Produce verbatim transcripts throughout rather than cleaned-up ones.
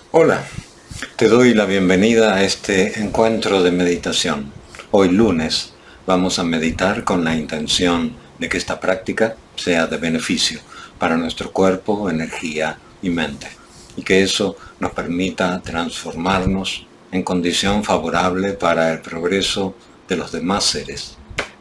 Hola, te doy la bienvenida a este encuentro de meditación. Hoy lunes vamos a meditar con la intención de que esta práctica sea de beneficio para nuestro cuerpo, energía y mente, y que eso nos permita transformarnos en condición favorable para el progreso de los demás seres.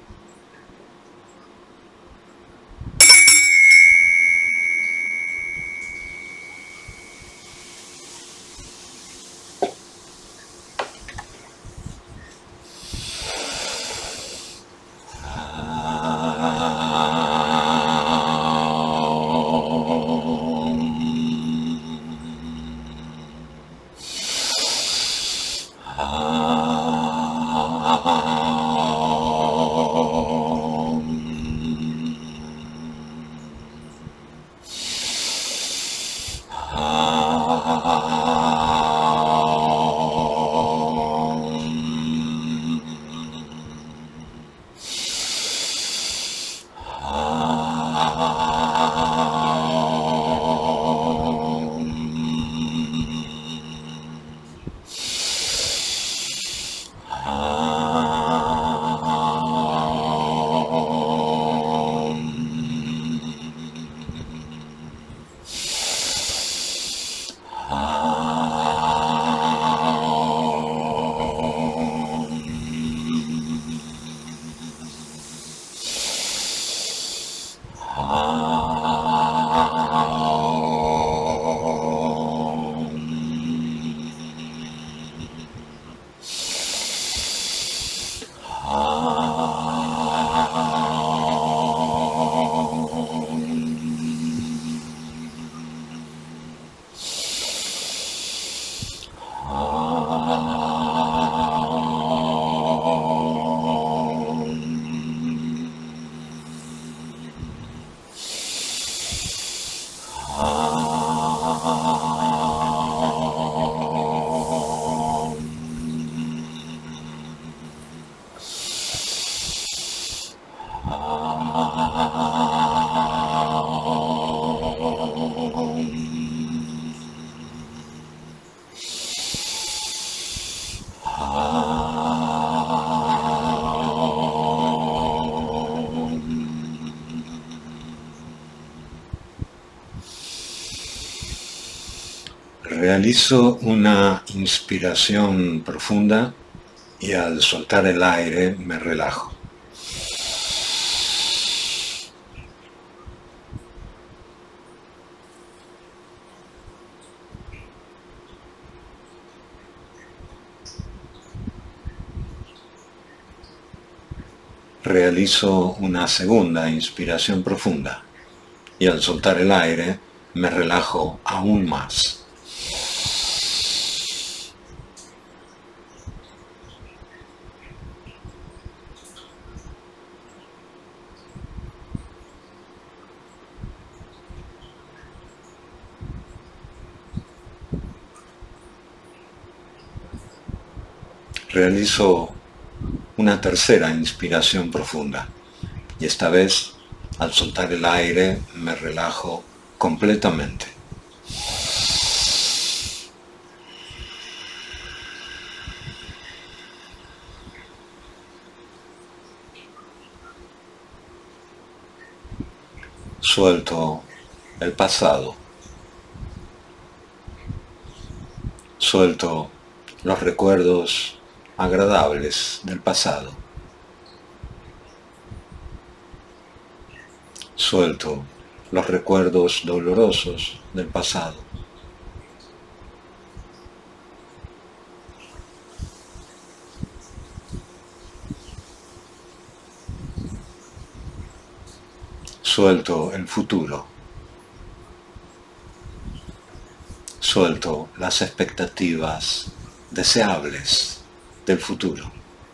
Realizo una inspiración profunda y al soltar el aire me relajo. Realizo una segunda inspiración profunda y al soltar el aire me relajo aún más. Realizo una tercera inspiración profunda y esta vez al soltar el aire me relajo completamente. Suelto el pasado. Suelto los recuerdos agradables del pasado. Suelto los recuerdos dolorosos del pasado. Suelto el futuro. Suelto las expectativas deseables del futuro.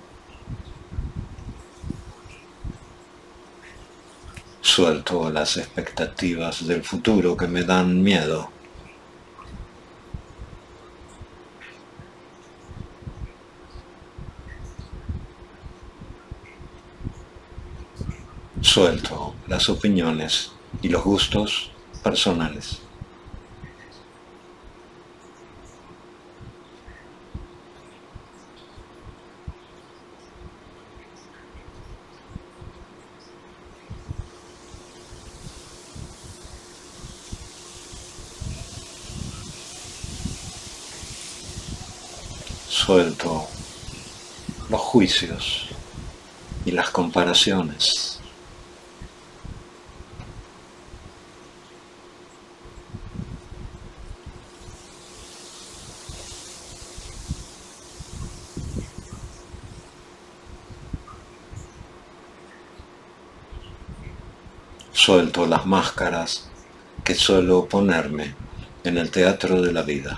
Suelto las expectativas del futuro que me dan miedo. Suelto las opiniones y los gustos personales. Suelto los juicios y las comparaciones. Suelto las máscaras que suelo ponerme en el teatro de la vida.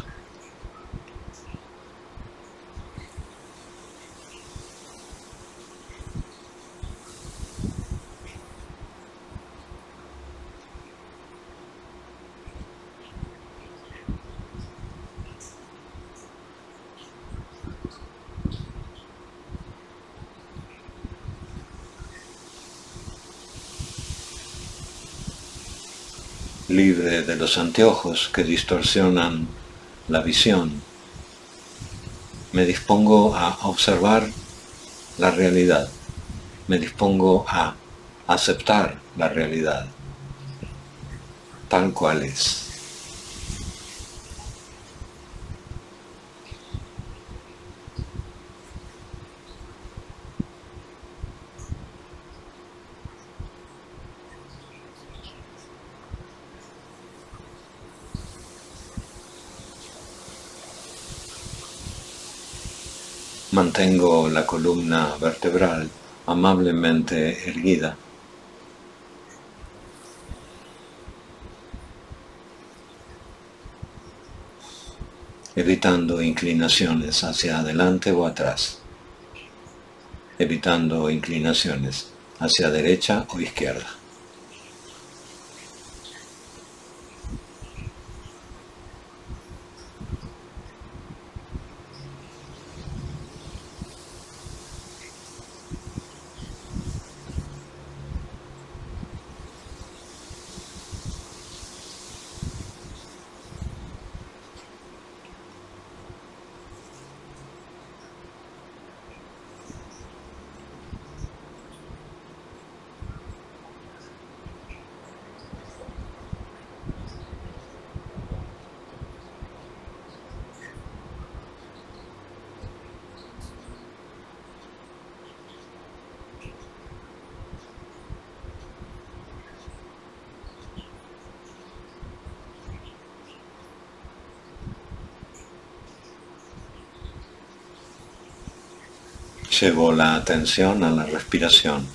Libre de los anteojos que distorsionan la visión, me dispongo a observar la realidad, me dispongo a aceptar la realidad tal cual es. Mantengo la columna vertebral amablemente erguida. Evitando inclinaciones hacia adelante o atrás. Evitando inclinaciones hacia derecha o izquierda. Llevo la atención a la respiración.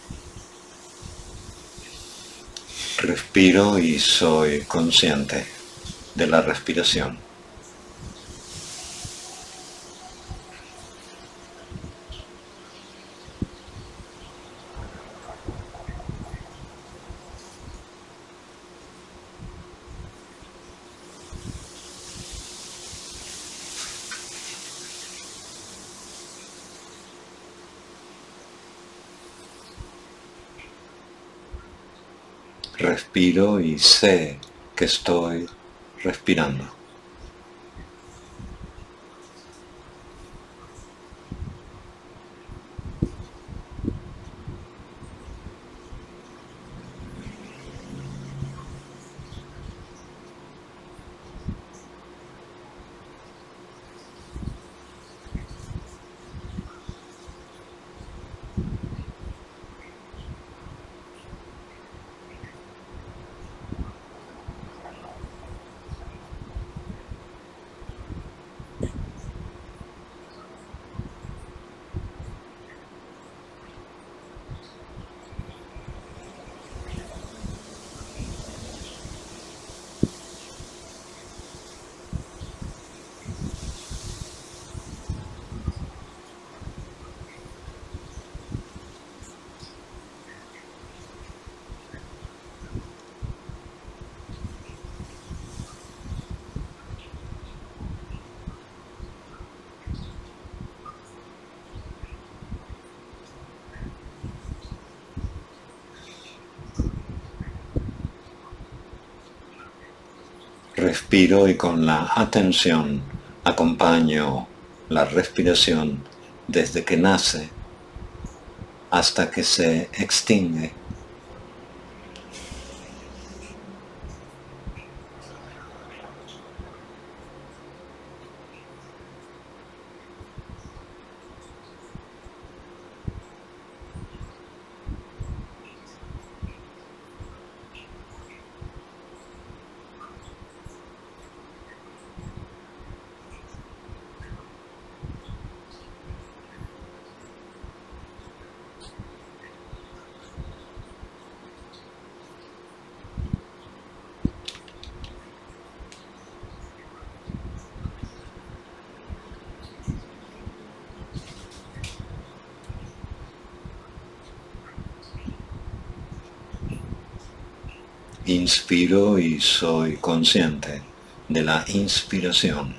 Respiro y soy consciente de la respiración. Respiro y sé que estoy respirando. Respiro y con la atención acompaño la respiración desde que nace hasta que se extingue. Inspiro y soy consciente de la inspiración.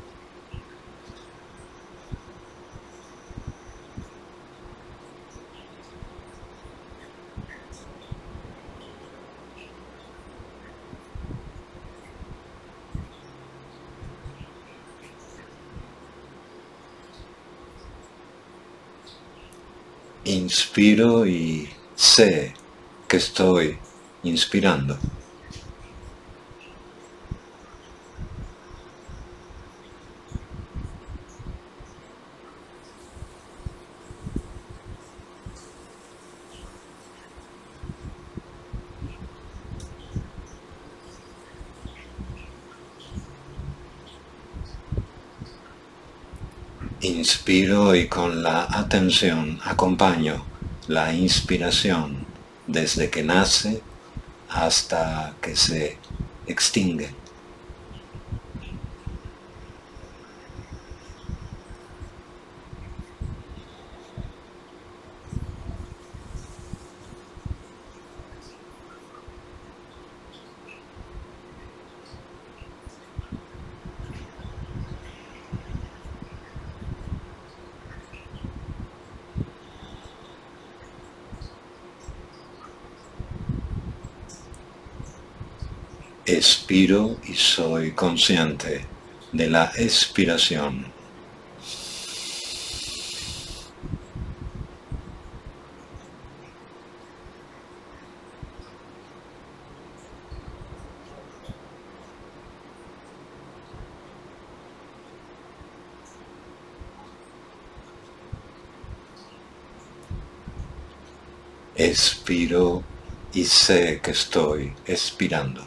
Inspiro y sé que estoy inspirando. Inspiro y con la atención acompaño la inspiración desde que nace hasta que se extingue. Expiro y soy consciente de la expiración. Expiro y sé que estoy expirando.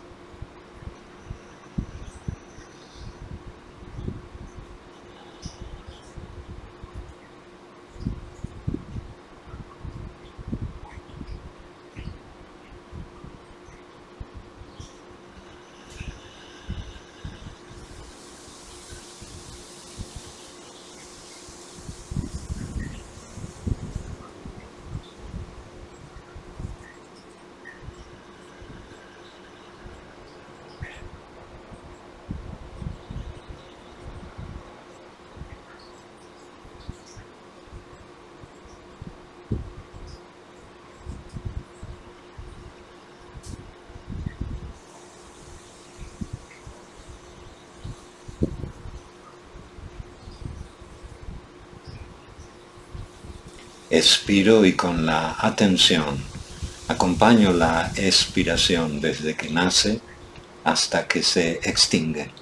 Expiro y con la atención acompaño la expiración desde que nace hasta que se extingue.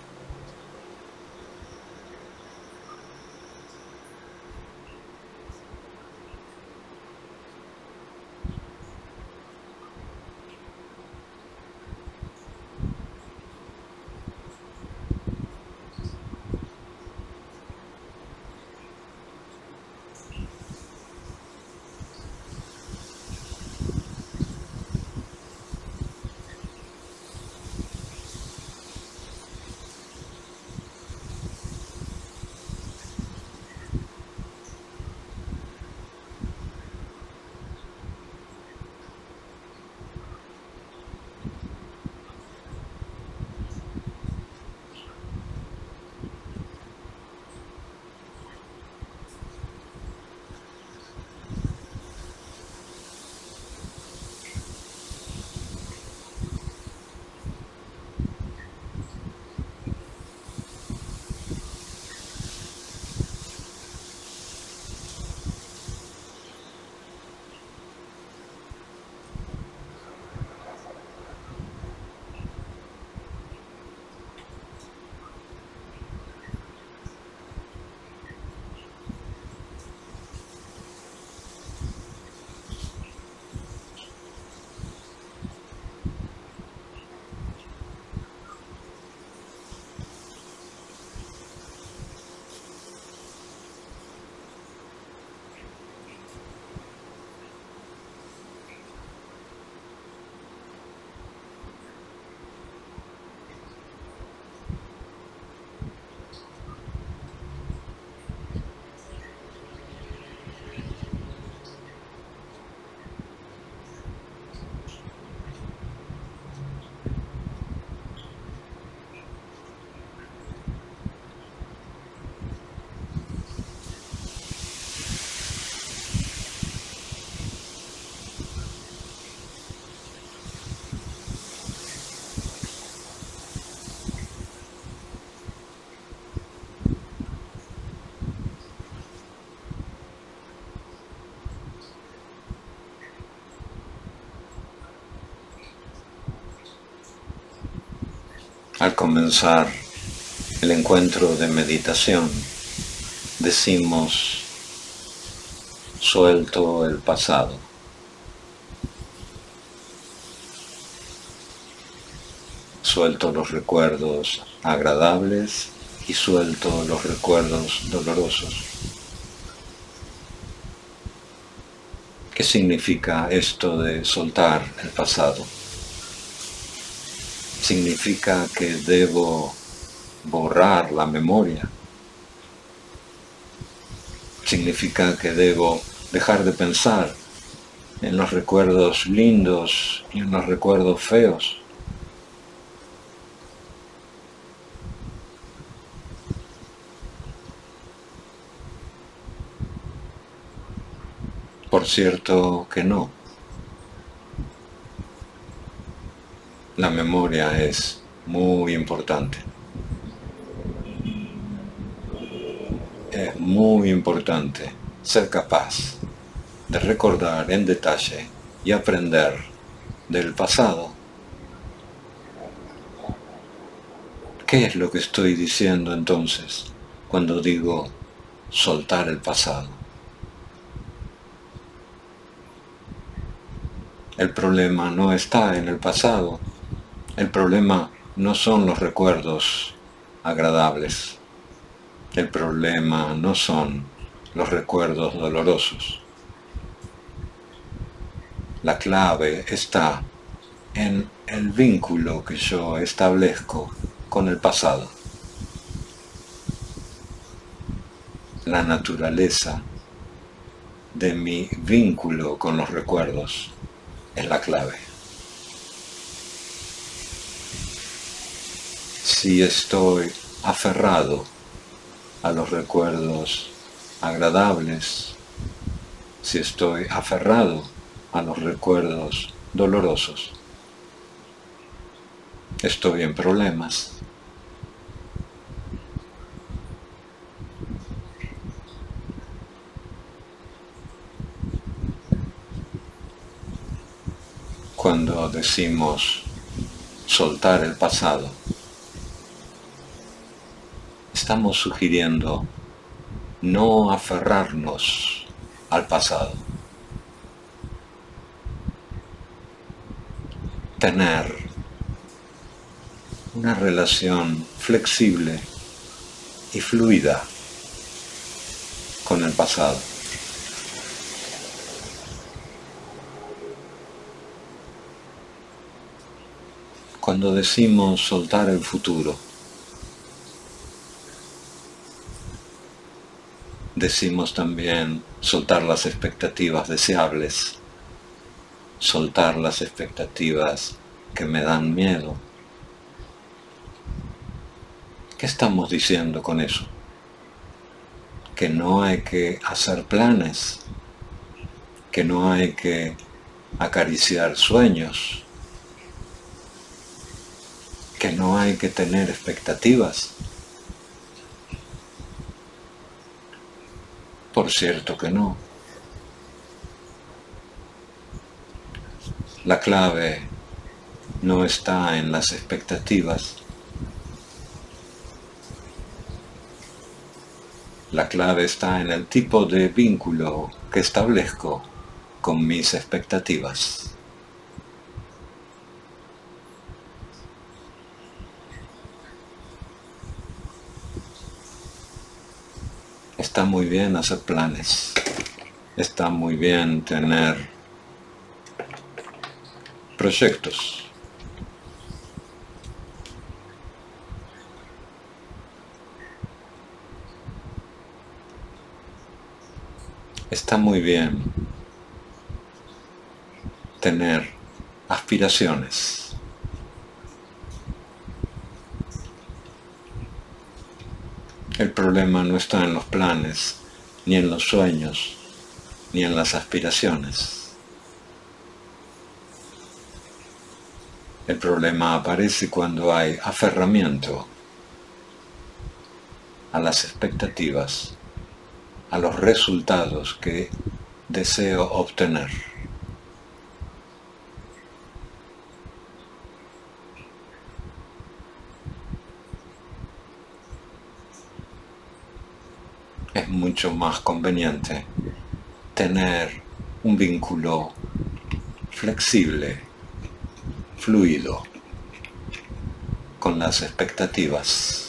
Al comenzar el encuentro de meditación, decimos: suelto el pasado. Suelto los recuerdos agradables y suelto los recuerdos dolorosos. ¿Qué significa esto de soltar el pasado? Significa que debo borrar la memoria. Significa que debo dejar de pensar en los recuerdos lindos y en los recuerdos feos. Por cierto que no. La memoria es muy importante. Es muy importante ser capaz de recordar en detalle y aprender del pasado. ¿Qué es lo que estoy diciendo entonces cuando digo soltar el pasado? El problema no está en el pasado. El problema no son los recuerdos agradables. El problema no son los recuerdos dolorosos. La clave está en el vínculo que yo establezco con el pasado. La naturaleza de mi vínculo con los recuerdos es la clave. Si estoy aferrado a los recuerdos agradables, si estoy aferrado a los recuerdos dolorosos, estoy en problemas. Cuando decimos soltar el pasado, estamos sugiriendo no aferrarnos al pasado. Tener una relación flexible y fluida con el pasado. Cuando decimos soltar el futuro, decimos también soltar las expectativas deseables, soltar las expectativas que me dan miedo. ¿Qué estamos diciendo con eso? Que no hay que hacer planes, que no hay que acariciar sueños, que no hay que tener expectativas. Por cierto que no. La clave no está en las expectativas. La clave está en el tipo de vínculo que establezco con mis expectativas. Está muy bien hacer planes. Está muy bien tener proyectos. Está muy bien tener aspiraciones. El problema no está en los planes, ni en los sueños, ni en las aspiraciones. El problema aparece cuando hay aferramiento a las expectativas, a los resultados que deseo obtener. es mucho más conveniente tener un vínculo flexible, fluido, con las expectativas.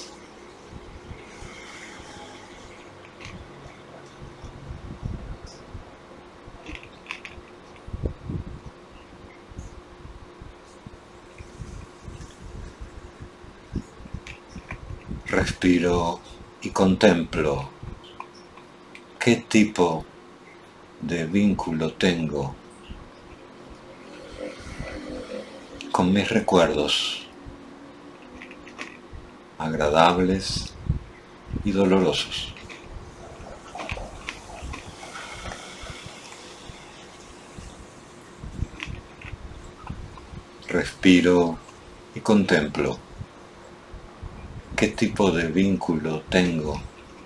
Respiro y contemplo qué tipo de vínculo tengo con mis recuerdos, agradables y dolorosos. Respiro y contemplo qué tipo de vínculo tengo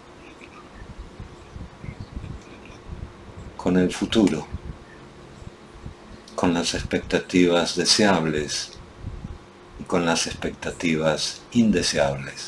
con el futuro, con las expectativas deseables y con las expectativas indeseables.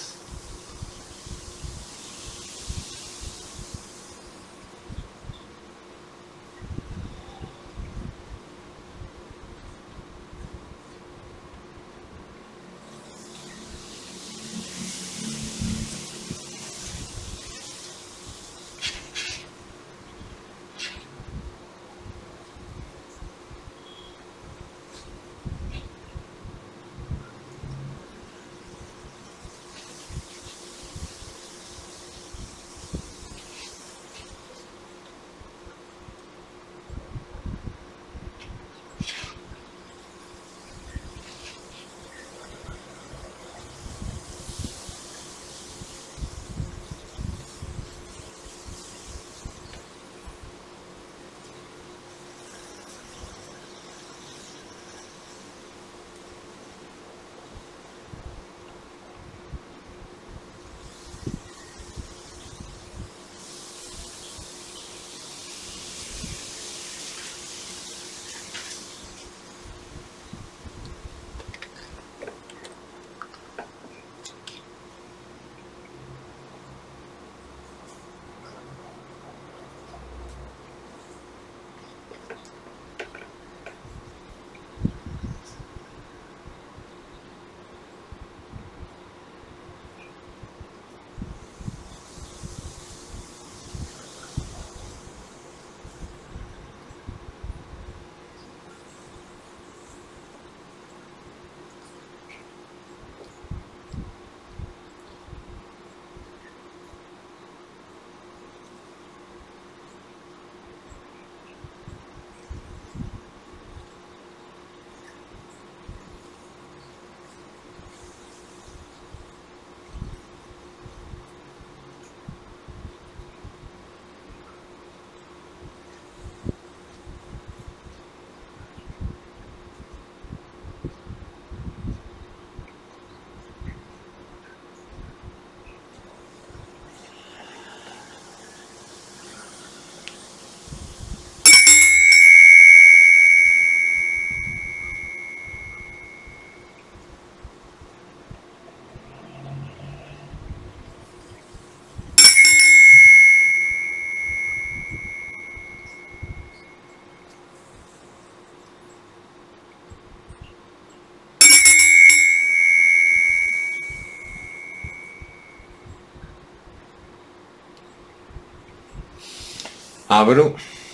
Abro,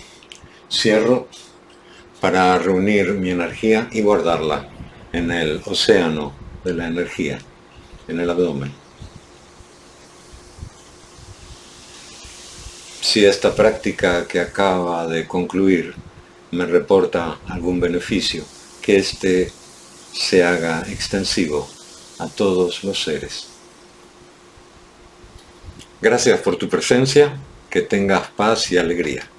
cierro para reunir mi energía y guardarla en el océano de la energía, en el abdomen. Si esta práctica que acaba de concluir me reporta algún beneficio, que éste se haga extensivo a todos los seres. Gracias por tu presencia, que tengas paz y alegría.